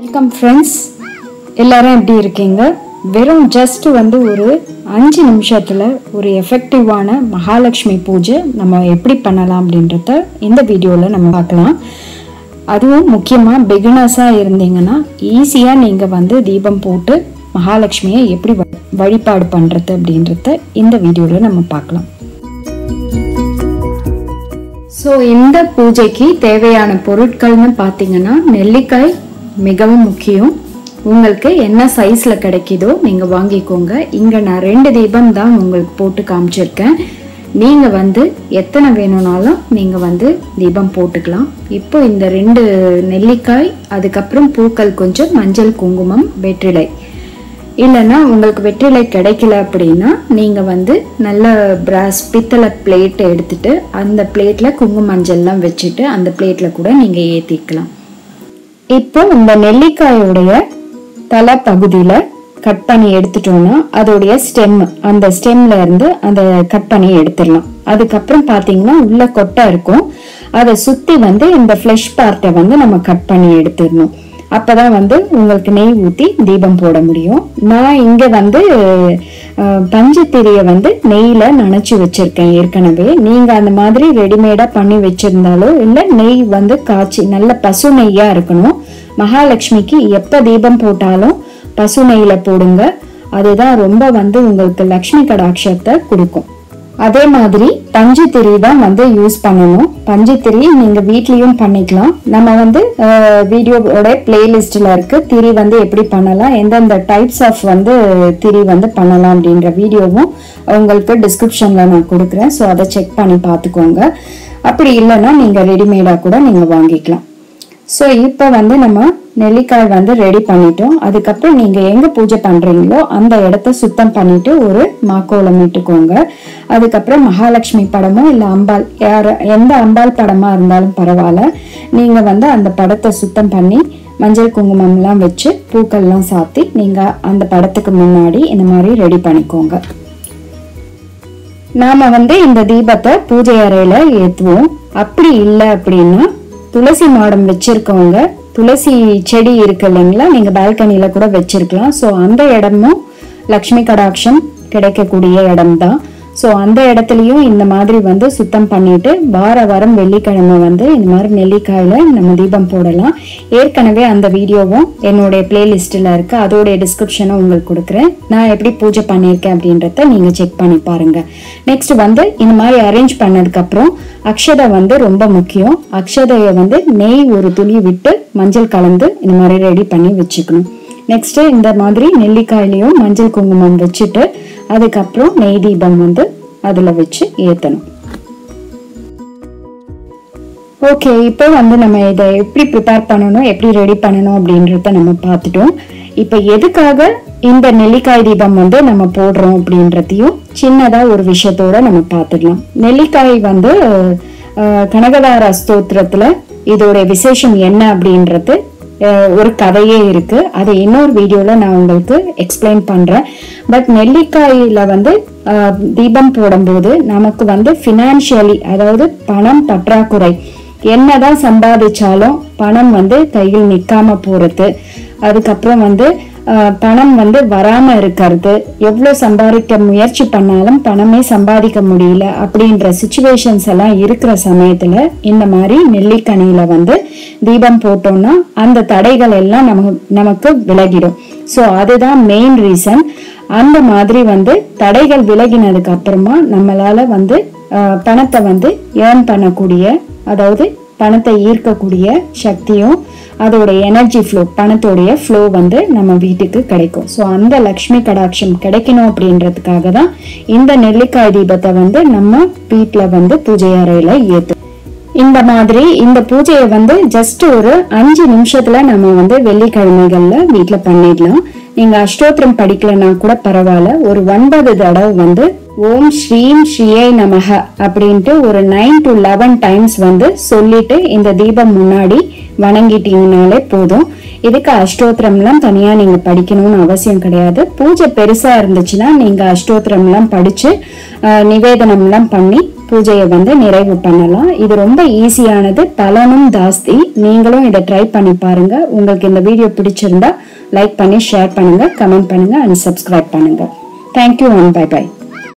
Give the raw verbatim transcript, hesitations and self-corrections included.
Welcome friends, எல்லாரும் எப்படி இருக்கீங்க? வெறும் ஜஸ்ட் வந்து ஒரு அஞ்சு நிமிஷத்தில் ஒரு எஃபெக்டிவான மகாலட்சுமி பூஜை நம்ம எப்படி பண்ணலாம் அப்படின்றத இந்த வீடியோவில் நம்ம பார்க்கலாம். அதுவும் முக்கியமாக பிகினர்ஸாக இருந்தீங்கன்னா ஈஸியாக நீங்கள் வந்து தீபம் போட்டு மகாலட்சுமியை எப்படி வழிபாடு பண்ணுறது அப்படின்றத இந்த வீடியோவில் நம்ம பார்க்கலாம். ஸோ இந்த பூஜைக்கு தேவையான பொருட்கள்னு பார்த்தீங்கன்னா நெல்லிக்காய் மிகவும் முக்கியம். உங்களுக்கு என்ன சைஸில் கிடைக்குதோ நீங்கள் வாங்கிக்கோங்க. இங்கே நான் ரெண்டு தீபம் தான் உங்களுக்கு போட்டு காமிச்சிருக்கேன். நீங்கள் வந்து எத்தனை வேணும்னாலும் நீங்கள் வந்து தீபம் போட்டுக்கலாம். இப்போ இந்த ரெண்டு நெல்லிக்காய், அதுக்கப்புறம் பூக்கள் கொஞ்சம், மஞ்சள், குங்குமம், வெற்றிலை. இல்லைன்னா உங்களுக்கு வெற்றிலை கிடைக்கல அப்படின்னா நீங்கள் வந்து நல்ல பிராஸ் பித்தளை பிளேட் எடுத்துட்டு அந்த பிளேட்டில் குங்கும மஞ்சள்லாம் வச்சுட்டு அந்த பிளேட்டில் கூட நீங்கள் ஏற்றிக்கலாம். இப்போ இந்த நெல்லிக்காயோடைய தலை பகுதியில் கட் பண்ணி எடுத்துட்டோம்னா அதோடைய ஸ்டெம், அந்த ஸ்டெம்ல இருந்து அந்த கட் பண்ணி எடுத்துடலாம். அதுக்கப்புறம் பார்த்தீங்கன்னா உள்ள கொட்டை இருக்கும், அதை சுற்றி வந்து இந்த ஃப்ளஷ் பார்ட்டை வந்து நம்ம கட் பண்ணி எடுத்துடணும். அப்பதான் வந்து உங்களுக்கு நெய் ஊற்றி தீபம் போட முடியும். நான் இங்க வந்து பஞ்சுத்திரியை வந்து நெய்யில நனைச்சு வச்சிருக்கேன் ஏற்கனவே. நீங்க அந்த மாதிரி ரெடிமேடா பண்ணி வச்சிருந்தாலோ இல்லை நெய் வந்து காய்ச்சி நல்ல பசு நெய்யா இருக்கணும். மகாலட்சுமிக்கு எப்ப தீபம் போட்டாலும் பசு நெய்யில போடுங்க. அதுதான் ரொம்ப வந்து உங்களுக்கு லக்ஷ்மி கடாட்சத்தை கொடுக்கும். அதே மாதிரி பஞ்சுத்திரி தான் வந்து யூஸ் பண்ணணும். பஞ்சுத்திரி நீங்க வீட்லயும் பண்ணிக்கலாம். நம்ம வந்து வீடியோவோட பிளேலிஸ்ட்ல இருக்கு திரி வந்து எப்படி பண்ணலாம், எந்தெந்த டைப்ஸ் ஆஃப் வந்து திரி வந்து பண்ணலாம் அப்படின்ற வீடியோவும் உங்களுக்கு டிஸ்கிரிப்ஷன்ல நான் கொடுக்குறேன். ஸோ அதை செக் பண்ணி பார்த்துக்கோங்க. அப்படி இல்லைன்னா நீங்க ரெடிமேடா கூட நீங்க வாங்கிக்கலாம். ஸோ இப்போ வந்து நம்ம நெல்லிக்காய் வந்து ரெடி பண்ணிட்டோம். அதுக்கப்புறம் நீங்க எங்க பூஜை பண்றீங்களோ அந்த இடத்த சுத்தம் பண்ணிட்டு ஒரு மாக்கோலம் இட்டுக்கோங்க. அதுக்கப்புறம் மகாலட்சுமி படமோ இல்லை அம்பாள், யார எந்த அம்பாள் படமா இருந்தாலும் பரவாயில்ல, நீங்க வந்து அந்த படத்தை சுத்தம் பண்ணி மஞ்சள் குங்குமம் எல்லாம் வச்சு பூக்கள்லாம் சாத்தி நீங்க அந்த படத்துக்கு முன்னாடி இந்த மாதிரி ரெடி பண்ணிக்கோங்க. நாம வந்து இந்த தீபத்தை பூஜை அறையில ஏத்துவோம். அப்படி இல்லை அப்படின்னா துளசி மாடம் வச்சிருக்கவங்க துளசி செடி இருக்கு இல்லைங்களா, நீங்க பால்கனில கூட வச்சிருக்கலாம். ஸோ அந்த இடமும் லக்ஷ்மி கடாட்சம் கிடைக்கக்கூடிய இடம் தான். ஸோ அந்த இடத்துலயும் இந்த மாதிரி வந்து சுத்தம் பண்ணிட்டு வார வாரம் வெள்ளிக்கிழமை வந்து இந்த மாதிரி நெல்லிக்காயில நம்ம தீபம் போடலாம். ஏற்கனவே அந்த வீடியோவும் என்னுடைய பிளேலிஸ்ட்ல இருக்கு, அதோடைய டிஸ்கிரிப்ஷனும் உங்களுக்கு கொடுக்குறேன். நான் எப்படி பூஜை பண்ணியிருக்கேன் அப்படின்றத நீங்க செக் பண்ணி பாருங்க. நெக்ஸ்ட் வந்து இந்த மாதிரி அரேஞ்ச் பண்ணதுக்கு அப்புறம் அக்ஷதை வந்து ரொம்ப முக்கியம். அக்ஷதையை வந்து நெய் ஒரு துளி விட்டு மஞ்சள் கலந்து இந்த மாதிரி ரெடி பண்ணி வச்சுக்கணும். நெக்ஸ்ட் இந்த மாதிரி நெல்லிக்காயிலையும் மஞ்சள் குங்குமம் வச்சுட்டு அதுக்கப்புறம் நெய் தீபம் வந்து அதுல வச்சு ஏத்தணும். ஓகே, இப்போ வந்து நம்ம இதை எப்படி ப்ரிப்பேர் பண்ணணும், எப்படி ரெடி பண்ணணும் அப்படின்றத நம்ம பார்த்துட்டோம். இப்போ எதுக்காக இந்த நெல்லிக்காய் தீபம் வந்து நம்ம போடுறோம் அப்படின்றதையும் சின்னதா ஒரு விஷயத்தோட நம்ம பார்த்துடலாம். நெல்லிக்காய் வந்து கனகதார ஸ்தோத்திரத்துல இதோட விசேஷம் என்ன அப்படின்றது ஒரு கதையே இருக்கு. அது இன்னொரு வீடியோல நான் உங்களுக்கு எக்ஸ்பிளைன் பண்றேன். பட் நெல்லிக்காயில வந்து தீபம் போடும்போது நமக்கு வந்து பினான்சியலி, அதாவது பணம் பற்றாக்குறை, என்னதான் சம்பாதிச்சாலும் பணம் வந்து கையில் நிக்காம போறது, அதுக்கப்புறம் வந்து பணம் வந்து வராம இருக்கிறது, எவ்வளவு சம்பாதிக்க முயற்சி பண்ணாலும் பணமே சம்பாதிக்க முடியல அப்படின்ற சிச்சுவேஷன்ஸ் எல்லாம் இருக்கிற சமயத்துல இந்த மாதிரி நெல்லிக்கனியில வந்து தீபம் போட்டோம்னா அந்த தடைகள் எல்லாம் நமக்கு நமக்கு விலகிடும். ஸோ அதுதான் மெயின் ரீசன். அந்த மாதிரி வந்து தடைகள் விலகினதுக்கு அப்புறமா நம்மளால வந்து பணத்தை வந்து ஏர்ன் பண்ணக்கூடிய, அதாவது பணத்தை ஈர்க்கக்கூடிய சக்தியும் அதோட எனர்ஜி ஃப்ளோ, பணத்தோடைய ஃப்ளோ வந்து நம்ம வீட்டுக்கு கிடைக்கும். ஸோ அந்த லக்ஷ்மி கடாட்சம் கிடைக்கணும் அப்படின்றதுக்காக தான் இந்த நெல்லிக்காய் தீபத்தை வந்து நம்ம வீட்டில் வந்து பூஜை அறையில ஏற்றும். இந்த மாதிரி இந்த பூஜையை வந்து ஜஸ்ட் ஒரு அஞ்சு நிமிஷத்துல நம்ம வந்து வெள்ளிக்கிழமைகள்ல வீட்டுல பண்ணிடலாம். நீங்க அஷ்டோத்திரம் படிக்கலன்னா கூட பரவாயில்ல, ஒரு ஒன்பது தடவை வந்து ஓம் ஸ்ரீம் ஸ்ரீயை நமக அப்படின்ட்டு ஒரு நைன் டு லெவன் டைம்ஸ் வந்து சொல்லிட்டு இந்த தீபம் முன்னாடி வணங்கிட்டீங்கனாலே போதும். இதுக்கு அஷ்டோத்திரம் எல்லாம் தனியா நீங்க படிக்கணும்னு அவசியம் கிடையாது. பூஜை பெருசா இருந்துச்சுன்னா நீங்க அஷ்டோத்திரம் எல்லாம் படிச்சு நிவேதனம் எல்லாம் பண்ணி பூஜையை வந்து நிறைவு பண்ணலாம். இது ரொம்ப ஈஸியானது, பலனும் ஜாஸ்தி. நீங்களும் இதை ட்ரை பண்ணி பாருங்க. உங்களுக்கு இந்த வீடியோ பிடிச்சிருந்தா லைக் பண்ணி ஷேர் பண்ணுங்க, கமெண்ட் பண்ணுங்க அண்ட் சப்ஸ்கிரைப் பண்ணுங்க. Thank you and bye by.